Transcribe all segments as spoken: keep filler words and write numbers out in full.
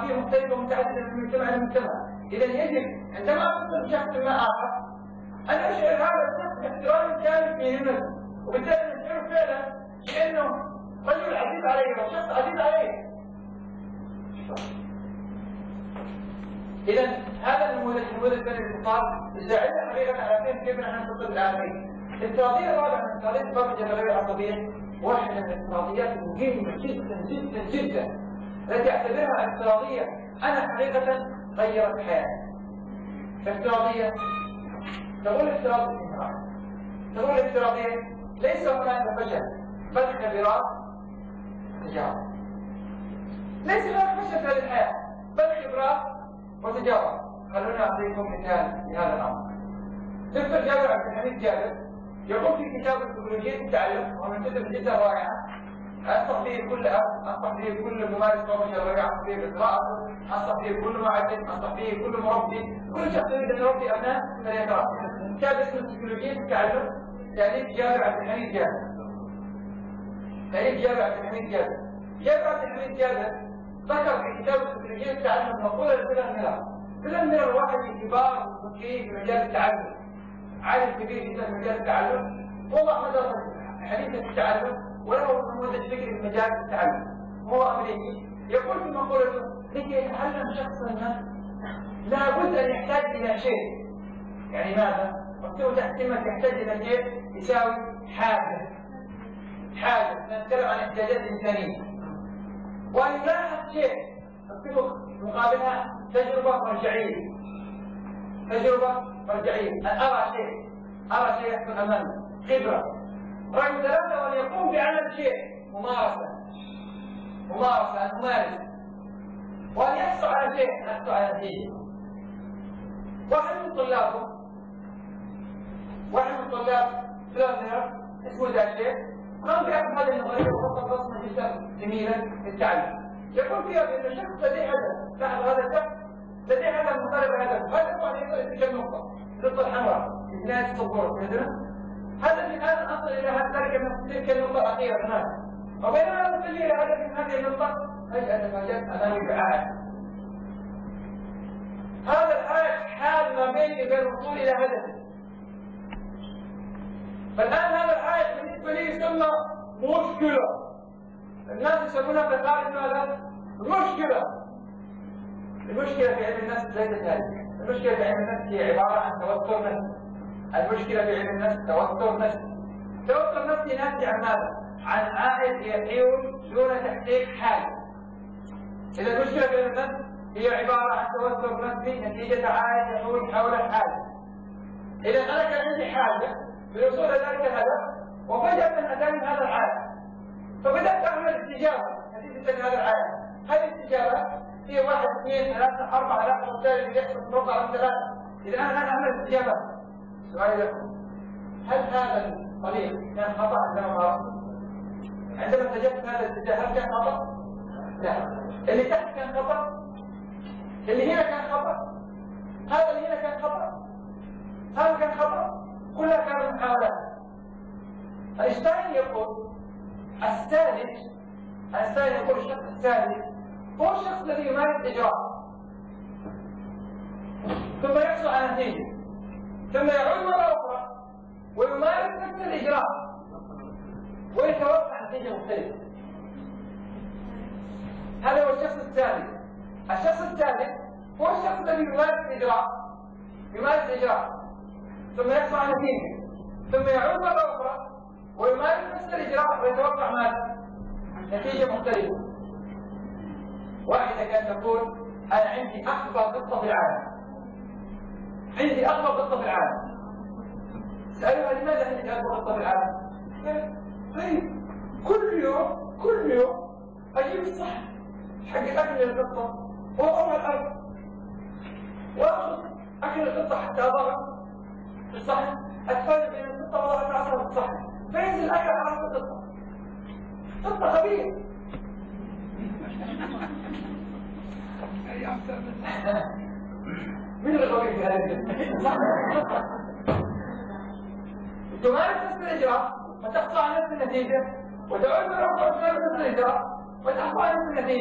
ثقافية مختلفة ومتعددة من مجتمع لمجتمع. إذا يجب عندما أقصد شخص ما آخر أن أشعر هذا الشخص باحترام كامل في همته، وبالتالي نشعر فعلا بأنه رجل عزيز عليه أو شخص عزيز عليه. إذا هذا النموذج نموذج بني الاتصال يساعدنا حقيقة على فهم كيف نحن نخطط الآخرين. الافتراضية الرابعة من افتراضيات البرمجة الغير العصبية واحدة من الافتراضيات المهمة جدا جدا جدا التي أعتبرها افتراضية أنا حقيقة غيرت حياتي. افتراضية تقول افتراض الاستمرار، تقول افتراضية ليس هناك فشل بل خبرات تجارب. ليس هناك فشل في هذه الحياة بل خبرات وتجارب. خلونا أعطيكم مثال لهذا الأمر. دكتور جابر عبد الحميد جابر يقول في كتاب سيكولوجية التعلم، وهو من كتب جدا رائعة أنصح به كل أب، أنصح به كل ممارس برمجة غير عصبية بقراءته، أنصح به كل معلم، أنصح به كل مربي، كل شخص يريد أن يربي أبناء فليقرأ. كتاب اسمه سيكولوجية التعلم، تأليف جابر عبد الحميد جابر. تأليف جابر عبد الحميد جابر. جابر عبد الحميد جابر ذكر في كتاب سيكولوجية التعلم مقولة لفيلان ميلر. فيلان ميلر واحد من كبار المفكرين في مجال التعلم، عالم كبير جدا في مجال التعلم، وضع مدرسة حديثة التعلم وله نموذج فكري في مجال التعلم. هو أمريكي يقول في مقولته: لكي يتعلم شخصا ما لابد أن يحتاج إلى شيء. يعني ماذا؟ مكتوب تحت كلمة يحتاج إلى شيء يساوي حاجة. حاجة نتكلم عن احتياجات إنسانية. وأن يلاحظ شيء مكتوب مقابلها تجربة مرجعية. تجربة مرجعية، أن أرى شيء، أرى شيء يحصل أمامي، خبرة. رقم ثلاثة وأن يقوم بعمل شيء، ممارسة. ممارسة، أن أمارس. وأن يحصل على شيء، أن يحصل على نتيجة. واحد من طلابه، واحد من طلاب فلان اسمه ذا الشيخ، قام بأخذ هذه النظرية ووصف رسمة جدا جميلة للتعلم. يقول فيها بأن الشخص لديه هدف، لاحظ هذا الشخص لديه هدف مطالب هدف، هدف أن يصل إلى تلك النقطة، النقطة الحمراء، نهاية الصبور، مثلا. هدفي الآن أصل إلى ذلك تلك النقطة الأخيرة هناك. وبينما أصل إلى هدفي من هذه النقطة فجأة تفاجأت أمامي بعائق. هذا العائق حال ما بيني وبين الوصول إلى هدفي. فالآن هذا العائق بالنسبة لي يسمى مشكلة. الناس يسمونها في الغالب ماذا؟ مشكلة. المشكلة في علم النفس ليست هذه. المشكلة في علم النفس هي عبارة عن توتر نفسي. المشكلة في علم النفس توتر نفسي. توتر نفسي ناتج عن ماذا؟ عن عائد يحيول دون تحقيق حاجة. إذا المشكلة في علم النفس هي عبارة عن توتر نفسي نتيجة عائد يحول حول الحاجة. إذا أنا كان عندي حاجة للوصول إلى ذلك الهدف، وفجأة أتاني هذا العائد. فبدأت أعمل استجابة نتيجة هذا العائد. هذه الاستجابة هي واحد، اثنين، ثلاثة، أربعة، لا والتالي يحصل ربع عن ثلاثة. إذا أنا الآن أعمل استجابة. سؤال لكم: هل هذا الطريق كان خطأ عندما مررت؟ عندما اتجهت هذا الاتجاه هل كان خطأ؟ لا. اللي تحت كان خطأ؟ اللي هنا كان خطأ؟ هذا اللي هنا كان خطأ؟ هذا كان خطأ؟ كلها كانت محاولات. أينشتاين يقول السالك، أينشتاين يقول الشخص السالك هو الشخص الذي يمارس إجراء ثم يحصل على نتيجة، ثم يعود مرة أخرى ويمارس نفس الإجراء ويتوقع نتيجة مختلفة. هذا هو الشخص السالك. الشخص السالك هو الشخص الذي يمارس إجراء يمارس إجراء ثم يحصل على نتيجة، ثم يعود مرة أخرى ويمارس نفس الإجراء ويتوقع ماذا؟ نتيجة مختلفة. واحدة كانت تقول: أنا عندي أكبر قطة في العالم. عندي أكبر قطة في العالم. سألوها: لماذا عندك أكبر قطة في العالم؟ طيب كل يوم كل يوم أجيب الصحن حق أكل القطة وأضعها الأرض وأخذ أكل القطة حتى أضعها في الصحن، أتفرج بين القطة وأضعها العصا في الصحن فينزل الأكل على رأس القطة. قطة غبية. من الغبي في هذا الجنة؟ تمارس نفس الإجراء وتحصل على نفس النتيجة، وتعود مرة أخرى تمارس نفس الإجراء وتحصل على نفس النتيجة،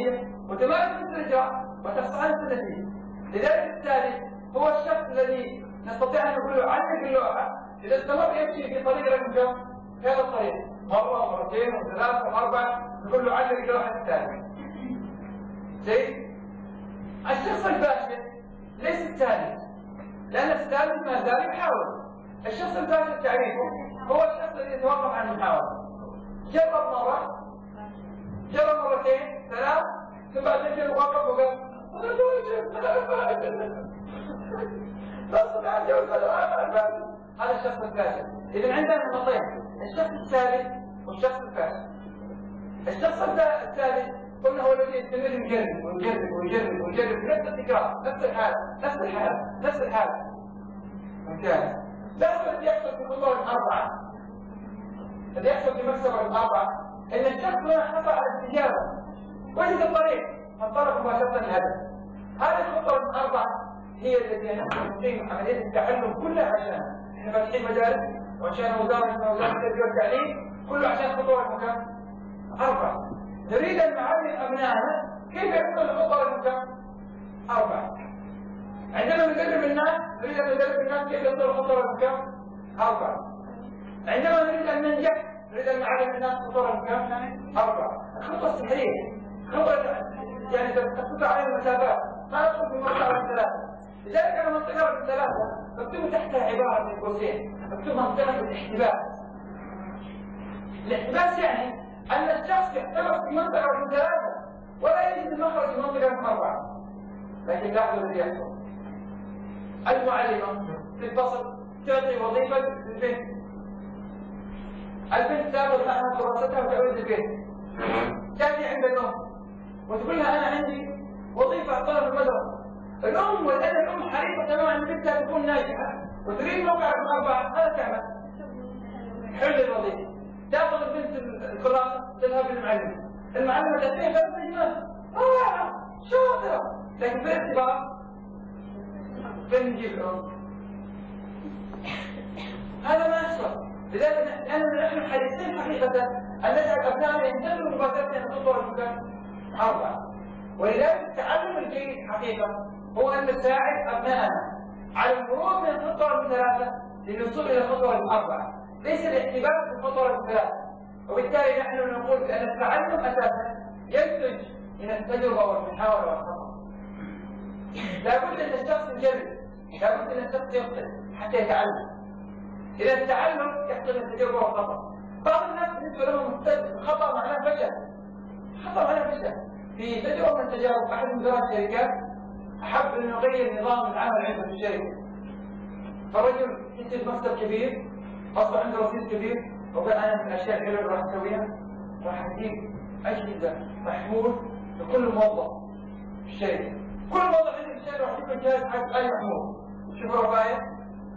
وتمارس الاسترجاع وتستعنف النتيجة. لذلك الثالث هو الشخص الذي نستطيع أن نقول له علق اللوحة، إذا استمر يمشي في طريق رقم كم؟ هذا الطريق مرة ومرتين وثلاثة وأربعة نقول له علق اللوحة الثانية. زين؟ الشخص الفاشل ليس الثالث، لأن الثالث ما زال يحاول. الشخص الفاشل تعريفه هو الشخص الذي يتوقف عن المحاولة. جرب مرة، جرب مرتين، ثلاث، ثم بعدين جاء وقف وقال أنا فاشل، أنا فاشل. لا أستطيع أن أجاوز أنا فاشل. هذا الشخص الفاشل. إذا عندنا نمطين، الشخص الثالث والشخص الفاشل. الشخص الثالث قلنا هو الذي يستمر يجرب ويجرب ويجرب ويجرب نفس التكرار، نفس الحالة، نفس الحالة، نفس الحالة. ممتاز. لاحظ الذي يحصل في خطوة الأربعة. الذي يحصل في مكسب الأربعة إن الشخص هنا حصل على الاستجابة. وجد الطريق، فانطلق مباشرة الهدف. هذه الخطوة الأربعة هي التي نحن نقيم عملية التعلم كلها عشانها. احنا فاتحين مدارس وعشان وزارة وزارة التربية والتعليم كله عشان خطوة رقم كم؟ أربعة. نريد أن نعلم أبنائنا كيف يحصل الخطوة رقم كم؟ أربعة. عندما ندرب الناس نريد أن ندرب الناس كيف يحصل الخطوة رقم كم؟ أربعة. عندما نريد أن ننجح نريد أن نعلم الناس خطوة رقم كم؟ أربعة. الخطوة السحرية، خطوة يعني تخطط على المسافات، ما ندخل في منطقة رقم ثلاثة. لذلك أنا منطقة رقم ثلاثة مكتوب تحتها عبارة من قوسين، مكتوب منطقة الاحتباس. الاحتباس يعني أن الشخص يحتبس في منطقة رقم ثلاثة ولا يجد المخرج في منطقة رقم أربعة. لكن لاحظوا الذي يحصل. المعلمة في الفصل تعطي وظيفة للبنت. البنت تأخذ معها كراستها وتعود البيت. تأتي عند الأم وتقول لها أنا عندي وظيفة أعطاها في المدرسة. الأم والأب الأم حريصة تماما أن بنتها تكون ناجحة وتريد موقع رقم أربعة. ماذا تعمل؟ حل الوظيفة. تأخذ البنت الكراسة تذهب للمعلمة. المعلمة تأتيها خمس كلمات. رائعة شاطرة. لكن في الاختبار فين نجيب الأم؟ هذا ما يحصل. لذلك لأننا نحن حريصين حقيقة أن نجعل أبنائنا ينتبهوا مباشرة أن الخطوة المكان أربعة. ولذلك التعلم الجيد حقيقة هو أن نساعد أبنائنا على المرور من الخطوة الثلاثة للوصول إلى الخطوة الأربعة، ليس الاحتباس في الخطوة الثلاثة. وبالتالي نحن نقول بأن التعلم أساسا ينتج من التجربة والمحاولة والخطأ. لابد أن الشخص يجرب، لابد أن الشخص يخطئ حتى يتعلم. إذا التعلم يحصل من التجربة والخطأ. بعض الناس بالنسبة لهم خطأ معناه فشل. خطأ معناه فشل. في تجربة من التجارب أحد مدراء الشركات أحب أن يغير نظام العمل عنده في الشركة. فالرجل ينتج مكتب كبير، أصبح عنده رصيد كبير، وقال أنا من الأشياء الحلوة اللي راح أسويها راح أجيب أجهزة محمول لكل موظف في الشركة. كل موظف عندي في الشركة راح يجيب جهاز حق أي محمول. شوفوا رفاية.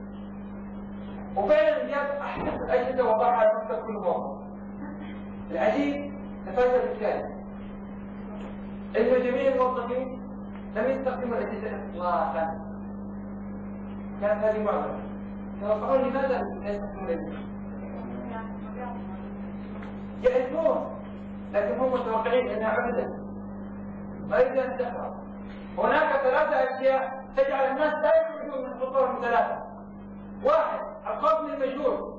وفعلا جاب أحدث الأجهزة وضعها على مكتب كل موظف. العجيب نفاذها بالتالي. إن جميع الموظفين لم يستخدموا الأجهزة إطلاقا. كانت هذه معضلة. توقعون لماذا لا يستخدمون الأجهزة؟ يعرفون لكن هم متوقعين أنها عبدة. ما يريد أن تخرج. هناك ثلاثة أشياء تجعل الناس لا يخرجون من الخطوة من ثلاثة. واحد، الخوف من المجهول.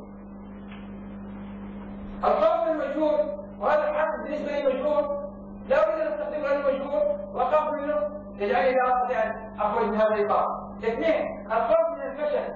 الخوف من المجهول وهذا الحق بالنسبة لي مجهول، لا أريد أن أستخدم هذا المجهول وأخاف منه يجعلني لا أستطيع أن أخرج من هذا الإطار. اثنين، الخوف من الفشل.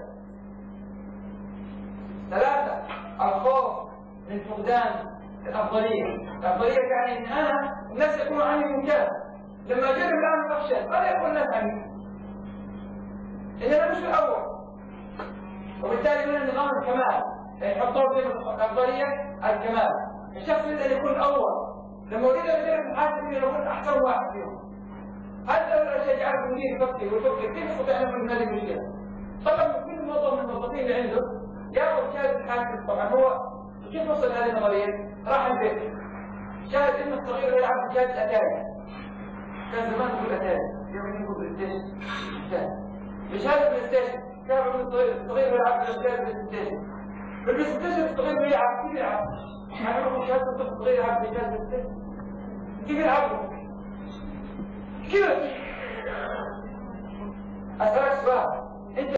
ثلاثة، الخوف من فقدان الأفضلية. الأفضلية يعني أن أنا الناس يكونوا عني ممتاز. لما أجرب الآن أفشل ماذا يقول الناس عني؟ إننا مش الأول. وبالتالي من نظام الكمال يحطون في الأفضلية الكمال. الشخص يريد أن يكون الأول. لما أريد أن أجرب الحاسب أن أكون أحسن واحد فيهم. هذا الأشياء يعرف المدير يفكر ويفكر كيف يستطيع أن يكون هذه المشكلة. طبعا كل موظف من الموظفين اللي عنده ياخذ شهادة الحاسب. طبعا هو كيف وصل هذه النظرية؟ راح البيت شاهد ابنه الصغير يلعب بشهادة أتاري. كان زمان يقول أتاري، اليوم يقول بلاي ستيشن. بشهادة بلاي ستيشن، كان ابنه الصغير يلعب بشهادة بلاي ستيشن. في البلاي ستيشن الصغير يلعب كيف يلعب؟ يعني يقول شهادة الطفل الصغير يلعب بشهادة بلاي ستيشن. كيف يلعبوا؟ كده. أسألك سؤال،